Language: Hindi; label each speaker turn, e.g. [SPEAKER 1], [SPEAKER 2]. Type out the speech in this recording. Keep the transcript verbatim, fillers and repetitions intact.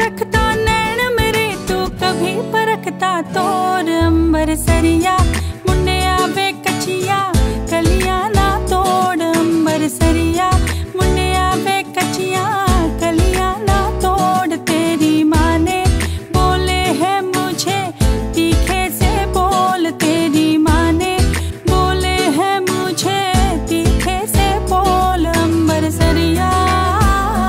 [SPEAKER 1] रखता नैन मेरे तू कभी परखता तोर अंबर सरिया मुन्ने आवे कचिया।